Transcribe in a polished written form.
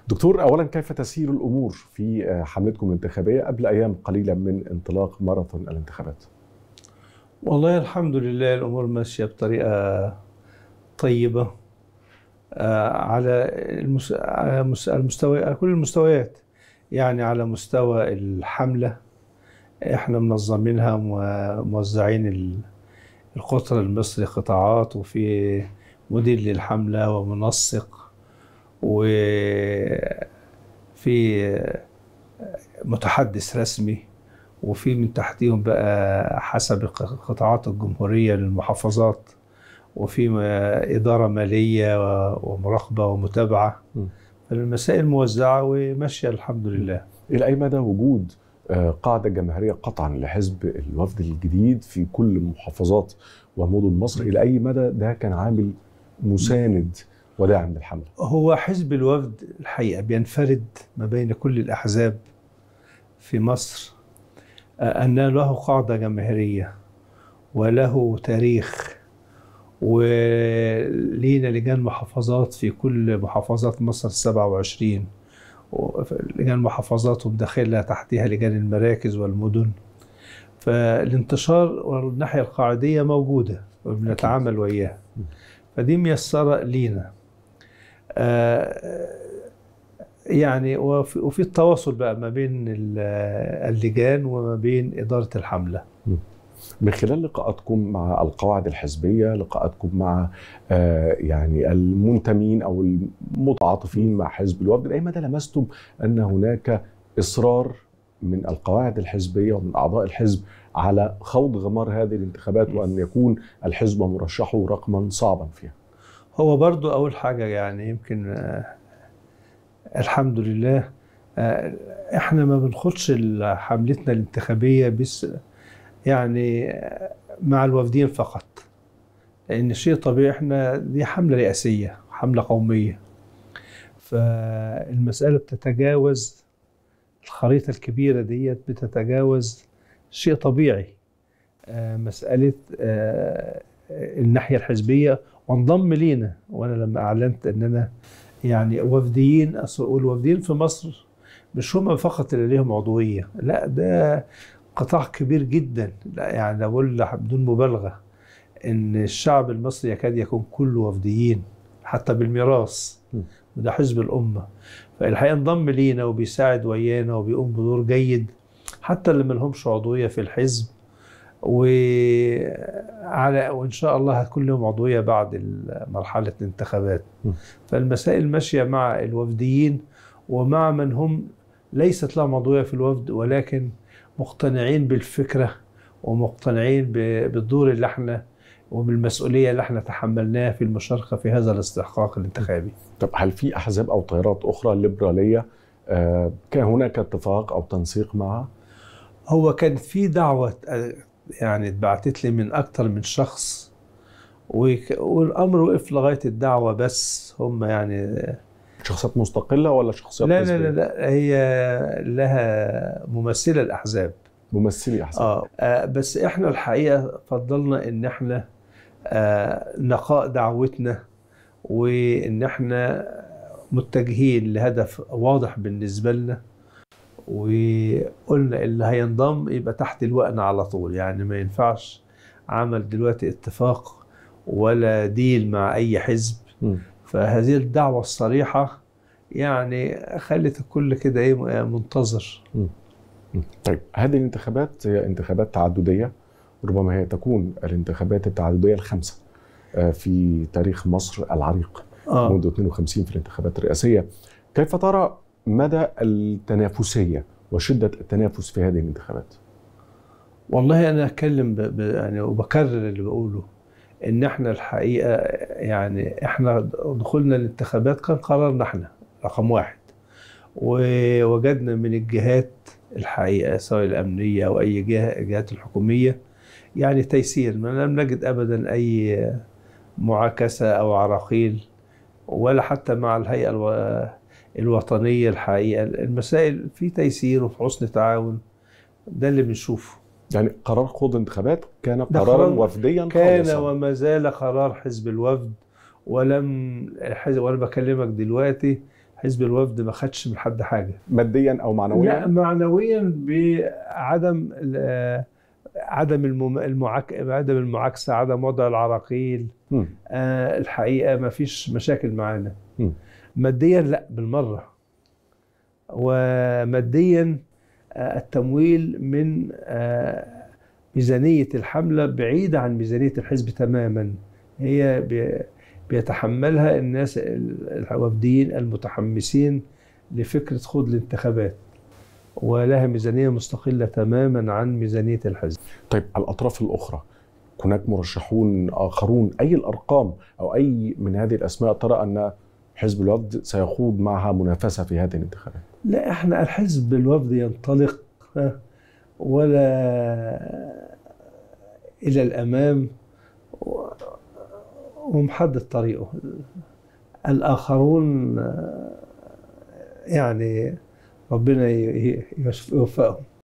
دكتور، أولا كيف تسير الأمور في حملتكم الانتخابية قبل أيام قليلة من انطلاق ماراثون الانتخابات؟ والله الحمد لله الأمور ماشية بطريقة طيبة على كل المستويات. يعني على مستوى الحملة احنا منظمينها وموزعين القطر المصري قطاعات، وفي مدير للحملة ومنسق، وفي متحدث رسمي، وفي من تحتيهم بقى حسب قطاعات الجمهورية للمحافظات، وفي إدارة مالية ومراقبة ومتابعة. فالمسائل موزعة وماشية الحمد لله. إلى أي مدى وجود قاعدة جماهيرية قطعا لحزب الوفد الجديد في كل محافظات ومدن مصر، إلى أي مدى ده كان عامل مساند وداعم للحملة؟ هو حزب الوفد الحقيقة بينفرد ما بين كل الأحزاب في مصر أن له قاعدة جماهيرية وله تاريخ، ولينا لجان محافظات في كل محافظات مصر 27، لجان محافظات ومداخلها تحتها لجان المراكز والمدن. فالانتشار والناحية القاعدية موجودة وبنتعامل وياها، فدي ميسرة لينا. يعني وفي التواصل بقى ما بين اللجان وما بين إدارة الحملة. من خلال لقاءاتكم مع القواعد الحزبية، لقاءاتكم مع يعني المنتمين أو المتعاطفين مع حزب الوفد، لأي مدى لمستم أن هناك إصرار من القواعد الحزبية ومن أعضاء الحزب على خوض غمار هذه الانتخابات وأن يكون الحزب ومرشحه رقما صعبا فيها؟ هو برضو أول حاجة يعني يمكن الحمد لله احنا ما بنخدش حملتنا الانتخابية بس يعني مع الوافدين فقط، لأن شيء طبيعي احنا دي حملة رئاسية، حملة قومية، فالمسألة بتتجاوز الخريطة الكبيرة ديت، بتتجاوز شيء طبيعي مسألة الناحية الحزبية وانضم لينا. وأنا لما أعلنت أن أنا يعني وفديين، أقول وفديين في مصر مش هم فقط اللي ليهم عضوية، لا ده قطاع كبير جدا. لا يعني أقول بدون مبالغة إن الشعب المصري يكاد يكون كله وفديين حتى بالميراث، وده حزب الأمة. فالحقيقة انضم لينا وبيساعد ويانا وبيقوم بدور جيد حتى اللي ملهمش عضوية في الحزب، وإن شاء الله هتكون لهم عضوية بعد مرحلة الانتخابات. فالمسائل ماشية مع الوفديين ومع من هم ليست لهم عضوية في الوفد ولكن مقتنعين بالفكرة ومقتنعين بالدور اللي احنا وبالمسؤولية اللي احنا تحملناها في المشاركة في هذا الاستحقاق الانتخابي. طب هل في أحزاب أو تيارات أخرى ليبرالية كان هناك اتفاق أو تنسيق معها؟ هو كان في دعوة يعني اتبعتت لي من أكتر من شخص، والأمر وقف لغاية الدعوة بس. هم يعني شخصيات مستقلة ولا شخصيات لا حزبية؟ لا هي لها ممثلة الأحزاب، ممثلي أحزاب. بس احنا الحقيقة فضلنا ان احنا نقاء دعوتنا، وان احنا متجهين لهدف واضح بالنسبة لنا، وقلنا اللي هينضم يبقى تحت الوقنا على طول. يعني ما ينفعش عمل دلوقتي اتفاق ولا ديل مع اي حزب. فهذه الدعوة الصريحة يعني خلت الكل كده ايه منتظر. طيب، هذه الانتخابات هي انتخابات تعددية، ربما هي تكون الانتخابات التعددية الخامسة في تاريخ مصر العريق منذ 52 في الانتخابات الرئاسية. كيف ترى مدى التنافسية وشدة التنافس في هذه الانتخابات؟ والله أنا أتكلم يعني وبكرر اللي بقوله، إن إحنا الحقيقة يعني إحنا دخولنا الانتخابات كان قرارنا إحنا رقم واحد، ووجدنا من الجهات الحقيقة سواء الأمنية أو أي جهات الحكومية يعني تيسير. ما لم نجد أبدا أي معاكسة أو عراقيل، ولا حتى مع الهيئة الوطنية. الحقيقة المسائل في تيسير وفي حسن تعاون، ده اللي بنشوفه. يعني قرار خوض انتخابات كان قرارا وفديا كان خالصا، وما زال قرار حزب الوفد. وأنا بكلمك دلوقتي حزب الوفد ما خدش من حد حاجة ماديا او معنويا؟ لا، معنويا بعدم عدم المعاكسة، عدم وضع العراقيل. الحقيقة ما فيش مشاكل معانا. ماديا لا بالمرة. وماديا التمويل من ميزانية الحملة بعيدة عن ميزانية الحزب تماما. هي بيتحملها الناس الوفديين المتحمسين لفكرة خوض الانتخابات، ولها ميزانية مستقلة تماما عن ميزانية الحزب. طيب الأطراف الأخرى، هناك مرشحون آخرون، أي الأرقام أو أي من هذه الأسماء ترى أن حزب الوفد سيخوض معها منافسة في هذه الانتخابات؟ لا، احنا الحزب الوفد ينطلق ولا إلى الأمام ومحدد طريقه. الآخرون يعني ربنا يوفقهم.